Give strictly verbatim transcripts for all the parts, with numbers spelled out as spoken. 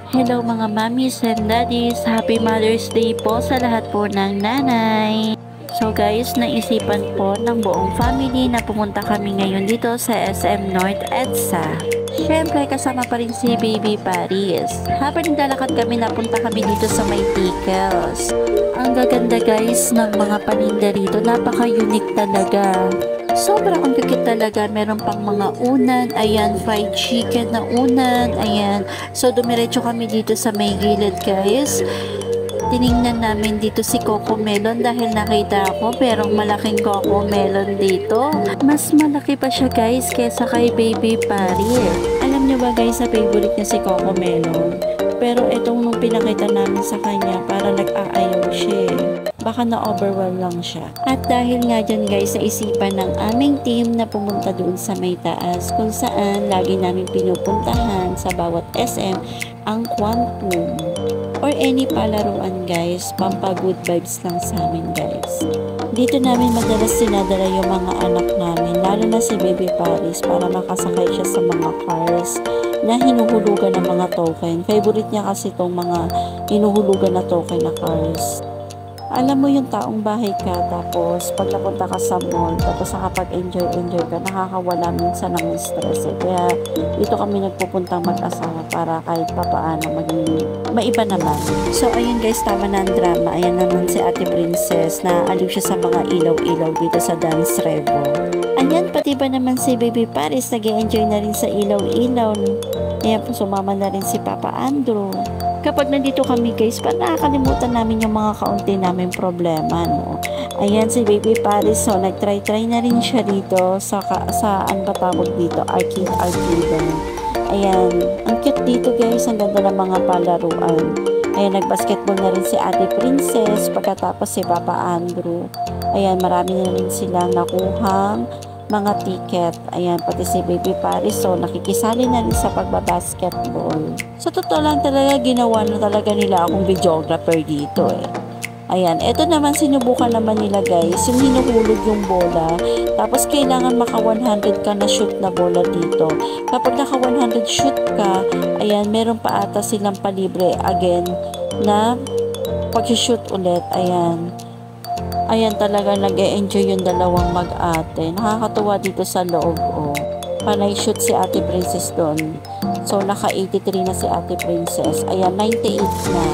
Hello mga mommies and daddies, happy Mother's Day po sa lahat po ng nanay. So guys, naisipan po ng buong family na pumunta kami ngayon dito sa S M North EDSA. Siyempre kasama pa rin si Baby Paris. Habang naglalakad kami, napunta kami dito sa may pickles. Ang gaganda guys ng mga paninda rito, napaka-unique talaga. Sobrang ang cute talaga, meron pang mga unan, ayan, fried chicken na unan, ayan. So dumiretso kami dito sa may gilid guys. Tiningnan namin dito si Coco Melon dahil nakita ko merong malaking Coco Melon dito. Mas malaki pa siya guys kesa kay Baby Paris. Alam nyo ba guys na favorite niya si Coco Melon? Pero itong nung pinakita namin sa kanya, para nag-aayaw siya eh. Baka na-overwhelm lang siya. At dahil nga dyan guys, naisipan ng aming team na pumunta doon sa may taas kung saan lagi namin pinupuntahan sa bawat S M ang Quantum or any palaruan guys, pampa good vibes lang sa amin guys. Dito namin madalas sinadala yung mga anak namin, lalo na si Baby Paris, para makasakay siya sa mga cars na hinuhulugan ng mga token. Favorite niya kasi itong mga hinuhulugan na token na cars. Alam mo yung taong bahay ka, tapos pag napunta ka sa mall, tapos nakapag-enjoy-enjoy ka, nakakawala minsan ng stress eh. Kaya dito kami nagpupuntang mag-asawa para kahit papaano maging maiba naman. So ayun guys, tama na ang drama. Ayan naman si Ate Princess, naaliw siya sa mga ilaw-ilaw dito sa Dance Revo. Ayan, pati ba naman si Baby Paris, nag-enjoy na rin sa ilaw-ilaw. Ayan po, sumama na rin si Papa Andrew. Kapag nandito kami guys, parang nakakalimutan namin yung mga kaunti namin problema, no? Ayan si Baby Paris, so nag-try-try na rin siya dito sa, sa ano ba tawag dito, arcade arcade. Ayan, ang cute dito guys, ang ganda ng mga palaruan. Ayan, nag-basketball na rin si Ate Princess, pagkatapos si Papa Andrew. Ayan, marami na rin silang nakuhang mga ticket. Ayan, pati si Baby Paris, so nakikisali na rin sa pagbabasketball. Sa totoo lang talaga, ginawa na talaga nila akong videographer dito eh. Ayan, eto naman sinubukan naman nila guys, yung hinuhulog yung bola, tapos kailangan maka one hundred ka na shoot na bola dito. Kapag naka one hundred shoot ka, ayan, meron pa ata silang palibre again na pag-shoot ulit. Ayan. Ayan, talaga nag-e-enjoy yung dalawang mag-ate. Nakakatuwa dito sa loob, oh. Panay shoot si Ate Princess doon. So, naka eighty-three na si Ate Princess. Ayan, ninety-eight na.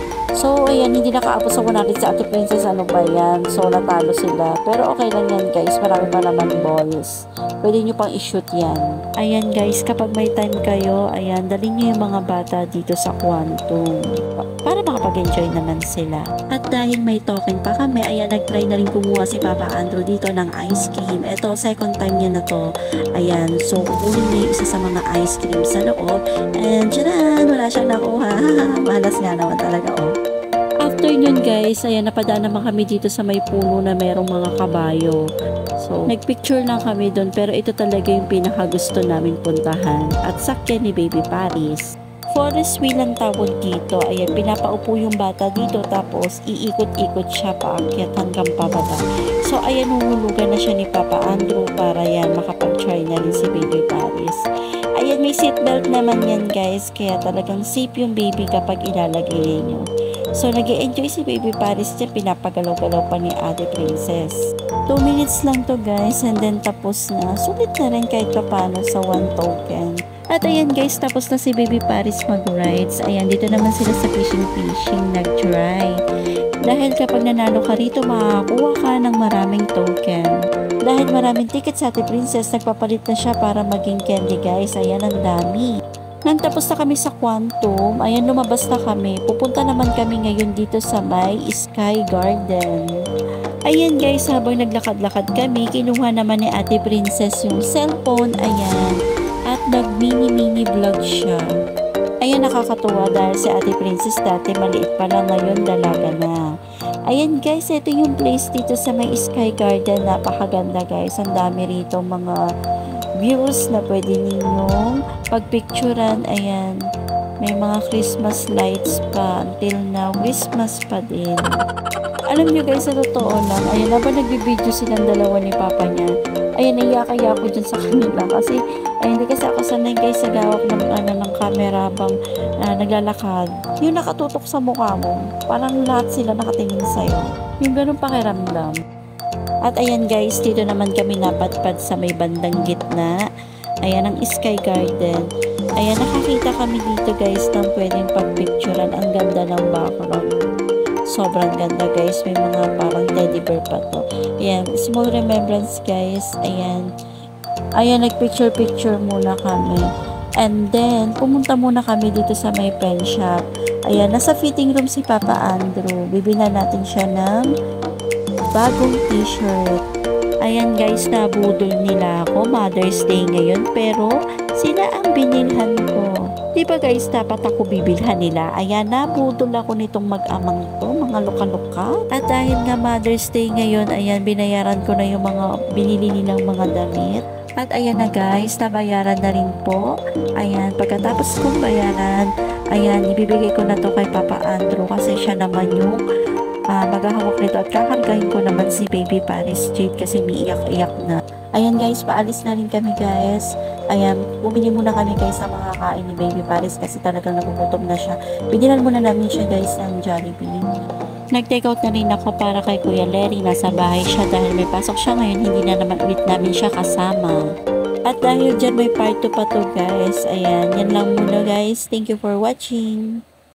So, ayan, hindi nakaabot sa one hundred si Ate Princess. Ano ba yan? So, natalo sila. Pero okay lang yan, guys. Marami pa naman balls. Pwede nyo pang i-shoot yan. Ayan, guys, kapag may time kayo, ayan, dalhin nyo yung mga bata dito sa Quantum para makapag-enjoy naman sila. At dahil may token pa kami, ayan, nag-try na rin kumuha si Papa Andrew dito ng ice cream. Ito, second time niya na to. Ayan, so kukunin niya yung isa sa mga ice cream sa loob. And tcharan! Wala siyang nakuha. Malas nga naman talaga, oh. After nun guys, ayan, napadaan naman kami dito sa may puno na merong mga kabayo. So, nagpicture lang kami doon, pero ito talaga yung pinakagusto namin puntahan. At sakyan ni Baby Paris. Forest wheel ang tawag dito. Ayan, pinapaupo yung bata dito, tapos iikot-ikot siya paakyat hanggang pababa. So, ayan, huhulugan na siya ni Papa Andrew para yan, makapag-try na rin si Baby Paris. Ayan, may seatbelt naman yan guys, kaya talagang safe yung baby kapag ilalagay niyo. So, nag-e-enjoy si Baby Paris dyan, pinapagalaw-galaw pa ni Ate Princess. two minutes lang to guys, and then tapos na. Sulit na rin kahit pa paano sa one token. At ayan guys, tapos na si Baby Paris mag-rides. Ayan, dito naman sila sa fishing-fishing nag-try. Dahil kapag nanalo ka rito, makakuha ka ng maraming token. Dahil maraming ticket sa Ate Princess, nagpapalit na siya para maging candy guys. Ayan, ang dami. Nang tapos na kami sa Quantum, ayan, lumabas na kami. Pupunta naman kami ngayon dito sa may Sky Garden. Ayan guys, habang naglakad-lakad kami, kinuha naman ni Ate Princess yung cellphone, ayan, at nag-mini-mini vlog siya. Ayan, nakakatuwa dahil si Ate Princess dati maliit pa lang, ngayon dalaga na. Ayan guys, ito yung place dito sa may Sky Garden. Napakaganda guys, ang dami rito mga views na pwede ninyong pagpicturan. Ayan, may mga Christmas lights pa. Until now, Christmas pa din. Alam nyo guys, sa totoo lang, ayan, habang nagbibideo silang dalawa ni Papa niya, Ayan, naiyak-iyak ako dyan sa kanila kasi ay hindi kasi ako sanay guys sa gawak ng ano ng camera habang uh, naglalakad. Yung nakatutok sa mukha mo, parang lahat sila nakatingin sa'yo. Yung ganun pakiramdam. At ayan guys, dito naman kami napadpad sa may bandang gitna. Ayan ang Sky Garden. Ayan, nakakita kami dito guys ng pwedeng pagpicturean. Ang ganda ng background. Sobrang ganda guys. May mga parang teddy bear pa to. Ayan, small remembrance guys. Ayan. Ayan, nagpicture-picture muna kami. And then, pumunta muna kami dito sa may pen shop. Ayan, nasa fitting room si Papa Andrew. Bibila natin siya ng bagong t-shirt. Ayan guys, nabudol nila ako. Mother's Day ngayon. Pero, sila ang binilhan ko. Diba guys, dapat ako bibilhan nila. Ayan, nabudol ako nitong mag-amang to. Mga luka-luka. At dahil nga Mother's Day ngayon, ayan, binayaran ko na yung mga binili nilang mga damit. At ayan na guys, nabayaran na rin po. Ayan, pagkatapos kong bayaran, ayan, ibibigay ko na to kay Papa Andrew kasi siya naman yung Uh, maghahawak nito at kakargahin ko naman si Baby Paris Jade kasi umiiyak-iyak na. Ayan guys, paalis na rin kami guys. Ayan, bumili muna kami guys sa mga kain ni Baby Paris kasi talagang nagugutom na siya. Binilan muna namin siya guys ng Jollibee. Nag-take out na rin ako para kay Kuya Larry. Nasa bahay siya dahil may pasok siya ngayon. Hindi na naman ulit namin siya kasama. At dahil dyan may part two pa to guys. Ayan, yan lang muna guys. Thank you for watching.